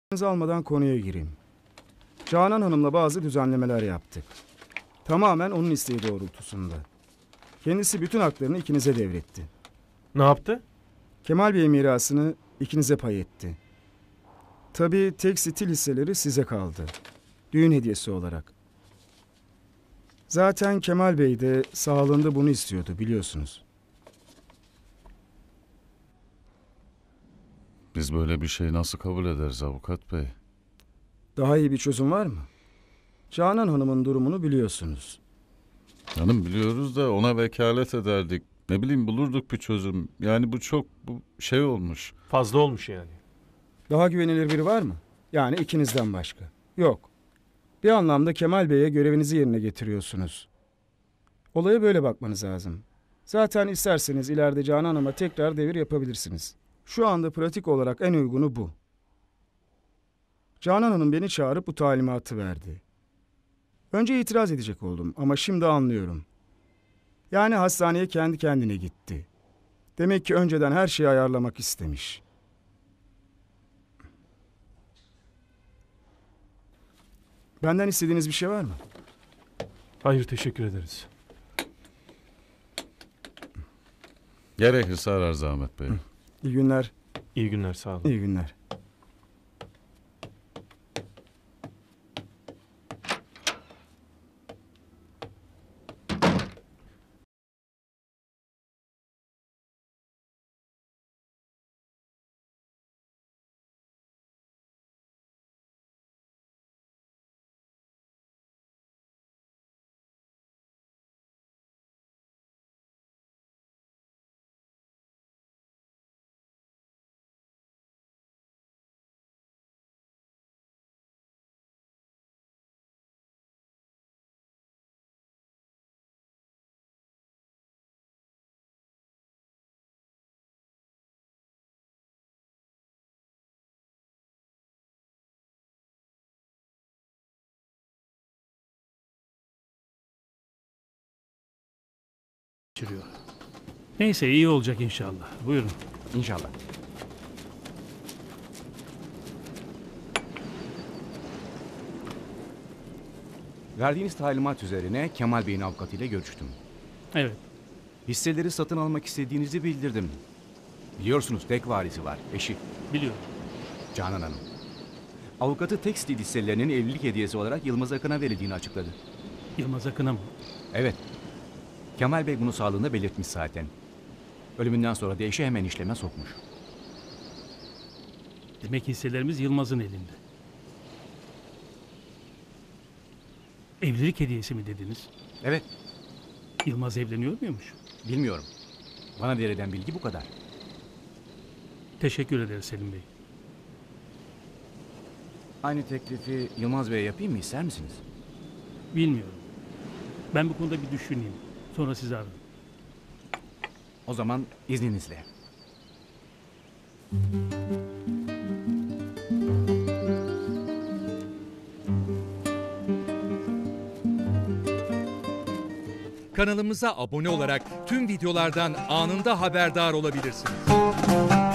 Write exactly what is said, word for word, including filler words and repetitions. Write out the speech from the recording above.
almadan konuya gireyim. Canan Hanım'la bazı düzenlemeler yaptık. Tamamen onun isteği doğrultusunda. Kendisi bütün haklarını ikinize devretti. Ne yaptı? Kemal Bey mirasını ikinize pay etti. Tabii tek stil hisseleri size kaldı. Düğün hediyesi olarak. Zaten Kemal Bey de sağlığında bunu istiyordu, biliyorsunuz. Biz böyle bir şeyi nasıl kabul ederiz avukat bey? Daha iyi bir çözüm var mı? Canan Hanım'ın durumunu biliyorsunuz. Hanım biliyoruz da ona vekalet ederdik. Ne bileyim bulurduk bir çözüm. Yani bu çok bu şey olmuş. Fazla olmuş yani. Daha güvenilir biri var mı? Yani ikinizden başka. Yok. Bir anlamda Kemal Bey'e görevinizi yerine getiriyorsunuz. Olaya böyle bakmanız lazım. Zaten isterseniz ileride Canan Hanım'a tekrar devir yapabilirsiniz. Şu anda pratik olarak en uygunu bu. Canan Hanım beni çağırıp bu talimatı verdi. Önce itiraz edecek oldum ama şimdi anlıyorum. Yani hastaneye kendi kendine gitti. Demek ki önceden her şeyi ayarlamak istemiş. Benden istediğiniz bir şey var mı? Hayır, teşekkür ederiz. Gerekirse ararız Ahmet Bey. İyi günler. İyi günler, sağ olun. İyi günler. Neyse, iyi olacak inşallah. Buyurun. İnşallah. Verdiğiniz talimat üzerine Kemal Bey'in avukatıyla görüştüm. Evet. Hisseleri satın almak istediğinizi bildirdim. Biliyorsunuz tek varisi var, eşi. Biliyorum. Canan Hanım. Avukatı tekstil hisselerinin evlilik hediyesi olarak Yılmaz Akın'a verildiğini açıkladı. Yılmaz Akın'a mı? Evet. Kemal Bey bunu sağlığında belirtmiş zaten. Ölümünden sonra da eşi hemen işleme sokmuş. Demek hisselerimiz Yılmaz'ın elinde. Evlilik hediyesi mi dediniz? Evet, Yılmaz evleniyor muymuş? bilmiyorum. Bana verilen bilgi bu kadar. Teşekkür ederiz Selim Bey. Aynı teklifi Yılmaz Bey'e yapayım mı, ister misiniz? Bilmiyorum. Ben bu konuda bir düşüneyim. Sonra sizi ararım. O zaman izninizle. Kanalımıza abone olarak tüm videolardan anında haberdar olabilirsiniz.